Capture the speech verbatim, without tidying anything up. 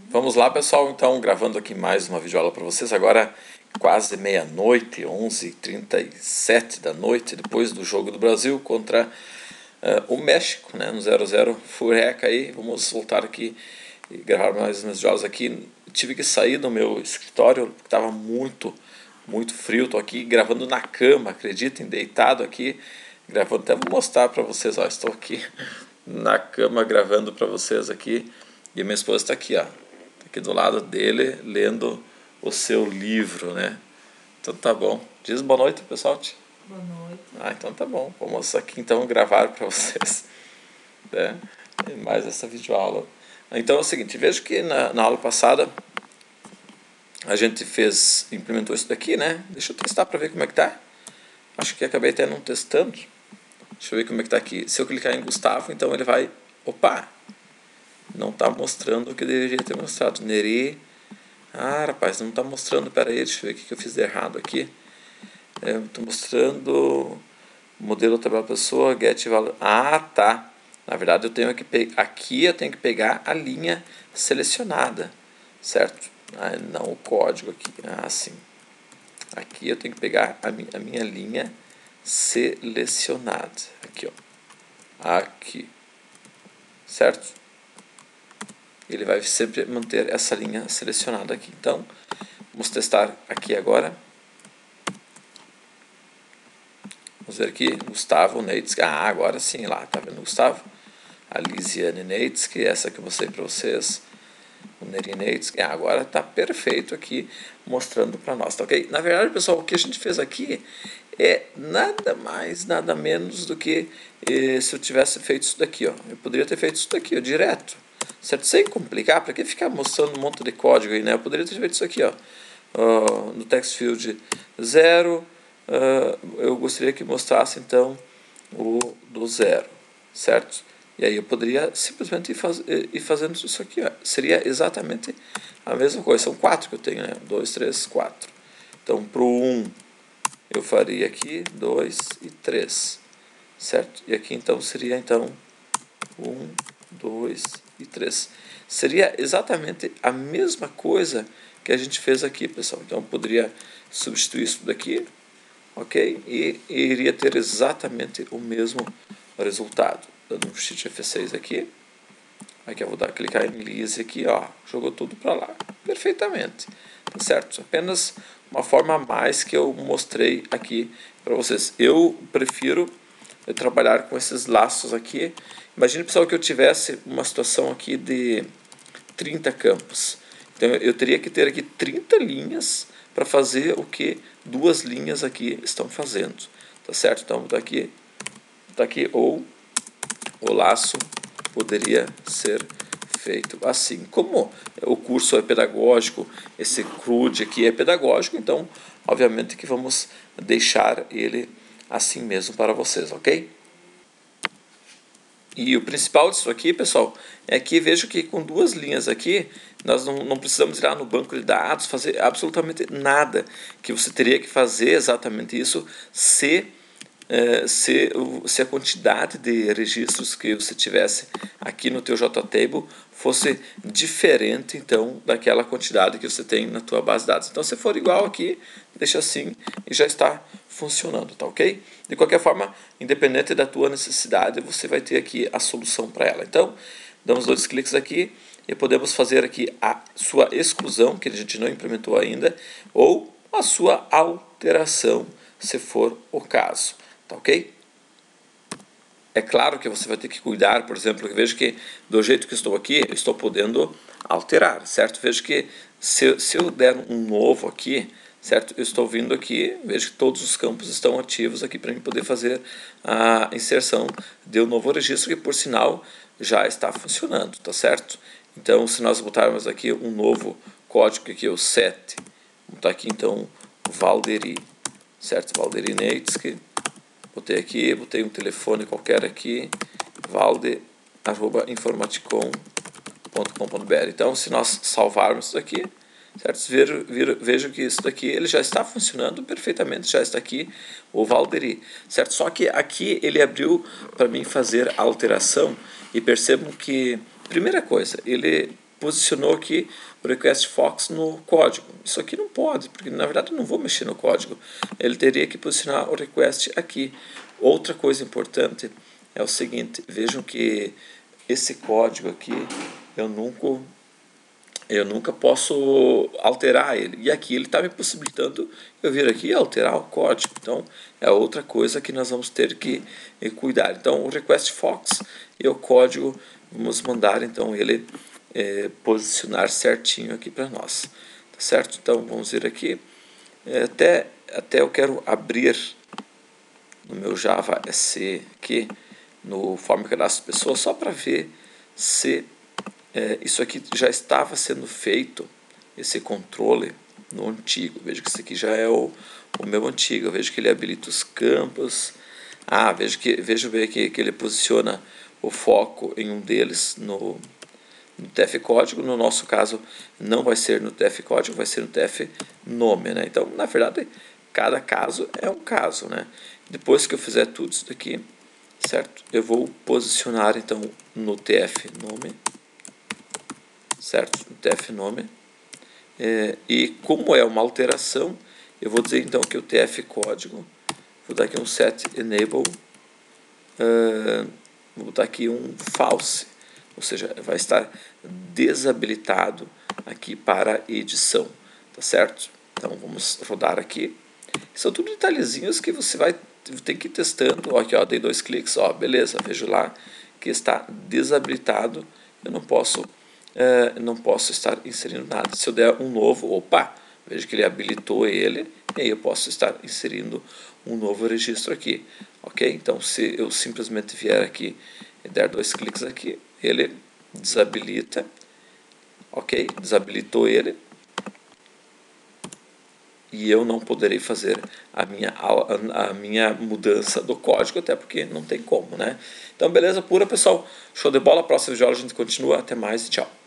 Vamos lá, pessoal, então, gravando aqui mais uma videoaula para vocês, agora quase meia-noite, onze e trinta e sete da noite, depois do jogo do Brasil contra uh, o México, né, no zero a zero, Fureca aí. Vamos voltar aqui e gravar mais umas videoaulas aqui. Tive que sair do meu escritório, porque estava muito, muito frio. Estou aqui gravando na cama, acreditem, deitado aqui, gravando. Até vou mostrar para vocês, ó, estou aqui na cama gravando para vocês aqui, e minha esposa está aqui, ó, aqui do lado dele, lendo o seu livro, né? Então tá bom. Diz boa noite, pessoal. Boa noite. Ah, então tá bom. Vamos aqui então gravar para vocês, né? Mais essa videoaula. Então é o seguinte, vejo que na, na aula passada a gente fez, implementou isso daqui, né? Deixa eu testar para ver como é que tá. Acho que acabei até não testando. Deixa eu ver como é que tá aqui. Se eu clicar em Gustavo, então ele vai... Opa! Não está mostrando o que deveria ter mostrado. Neri. Ah, rapaz, não está mostrando. Pera aí, deixa eu ver o que eu fiz de errado aqui. Estou é, mostrando modelo tabela pessoa, get valor. Ah, tá. Na verdade, eu tenho que pegar. Aqui eu tenho que pegar a linha selecionada, certo? Ah, não o código aqui. Ah, sim. Aqui eu tenho que pegar a minha, a minha linha selecionada. Aqui, ó. Aqui. Certo? Ele vai sempre manter essa linha selecionada aqui. Então, vamos testar aqui agora. Vamos ver aqui, Gustavo Neitsky. Ah, agora sim, lá, tá vendo Gustavo? A Lisiane Neitsky, essa que eu mostrei para vocês. O Neri Neitsky. Ah, agora tá perfeito aqui, mostrando para nós, tá ok? Na verdade, pessoal, o que a gente fez aqui é nada mais, nada menos do que eh, se eu tivesse feito isso daqui, ó. Eu poderia ter feito isso daqui, ó, direto. Certo? Sem complicar, para que ficar mostrando um monte de código aí, né? Eu poderia ter feito isso aqui, ó. Uh, no text field zero, uh, eu gostaria que mostrasse então o do zero, certo? E aí eu poderia simplesmente ir, faz, ir fazendo isso aqui, ó. Seria exatamente a mesma coisa. São quatro que eu tenho, né? dois, três, quatro. Então, para o um, eu faria aqui dois e três, certo? E aqui então seria então um, dois e três. Seria exatamente a mesma coisa que a gente fez aqui, pessoal. Então eu poderia substituir isso daqui, ok? E, e iria ter exatamente o mesmo resultado. Dando um shift F seis aqui. Aqui eu vou dar, clicar em Lise aqui, ó. Jogou tudo para lá. Perfeitamente. Tá certo? Apenas uma forma a mais que eu mostrei aqui para vocês. Eu prefiro eu trabalhar com esses laços aqui. Imagine, pessoal, que eu tivesse uma situação aqui de trinta campos. Então eu teria que ter aqui trinta linhas para fazer o que duas linhas aqui estão fazendo. Tá certo? Então tá aqui, tá aqui ou o laço poderia ser feito assim. Como o curso é pedagógico, esse C R U D aqui é pedagógico, então obviamente que vamos deixar ele assim mesmo para vocês, ok? E o principal disso aqui, pessoal, é que vejo que com duas linhas aqui, nós não, não precisamos ir lá no banco de dados, fazer absolutamente nada, que você teria que fazer exatamente isso se, eh, se, se a quantidade de registros que você tivesse aqui no teu JTable fosse diferente, então, daquela quantidade que você tem na tua base de dados. Então, se for igual aqui, deixa assim e já está funcionando, tá ok? De qualquer forma, independente da tua necessidade, você vai ter aqui a solução para ela. Então, damos dois cliques aqui e podemos fazer aqui a sua exclusão, que a gente não implementou ainda, ou a sua alteração, se for o caso, tá ok? É claro que você vai ter que cuidar, por exemplo, eu vejo que do jeito que estou aqui, eu estou podendo alterar, certo? Vejo que se, se eu der um novo aqui, certo? Eu estou vindo aqui, vejo que todos os campos estão ativos aqui para mim poder fazer a inserção de um novo registro, que por sinal já está funcionando, tá certo? Então, se nós botarmos aqui um novo código aqui, o sete, vamos botar aqui então Valderi, certo? Valderi Neitsky. Botei aqui, botei um telefone qualquer aqui, valde arroba informaticom ponto com ponto b r. Então, se nós salvarmos isso aqui, certo? Vejo, vejo, vejo que isso daqui ele já está funcionando perfeitamente, já está aqui o Valderi, certo? Só que aqui ele abriu para mim fazer a alteração e percebam que, primeira coisa, ele posicionou aqui o request Fox no código. Isso aqui não pode, porque na verdade eu não vou mexer no código. Ele teria que posicionar o request aqui. Outra coisa importante é o seguinte, vejam que esse código aqui eu nunca, eu nunca posso alterar ele. E aqui ele está me possibilitando eu vir aqui e alterar o código. Então é outra coisa que nós vamos ter que cuidar. Então o request Fox e o código, vamos mandar então ele é, posicionar certinho aqui para nós. Tá certo? Então vamos vir aqui. É, até, até eu quero abrir no meu Java S C aqui, no Form Cadastro Pessoa, só para ver se é, isso aqui já estava sendo feito, esse controle no antigo. Veja que isso aqui já é o, o meu antigo. Eu vejo que ele habilita os campos. Ah, vejo que vejo bem que, que ele posiciona o foco em um deles no, no T F código. No nosso caso não vai ser no T F código, vai ser no T F nome, né? Então, na verdade, cada caso é um caso, né? Depois que eu fizer tudo isso daqui, certo? Eu vou posicionar então no T F nome, certo? No T F nome. É, e como é uma alteração, eu vou dizer então que o T F código, vou dar aqui um set enable, uh, vou botar aqui um false, ou seja, vai estar desabilitado aqui para edição, tá certo? Então vamos rodar aqui. São tudo detalhezinhos que você vai ter que ir testando. Ó, aqui, ó, dei dois cliques, ó, beleza, vejo lá que está desabilitado, eu não posso É, não posso estar inserindo nada. Se eu der um novo, opa, vejo que ele habilitou ele, e aí eu posso estar inserindo um novo registro aqui, ok? Então, se eu simplesmente vier aqui e der dois cliques aqui, ele desabilita, ok? Desabilitou ele, e eu não poderei fazer a minha, a, a minha mudança do código, até porque não tem como, né? Então, beleza pura, pessoal. Show de bola. Próximo vídeo a gente continua. Até mais e tchau.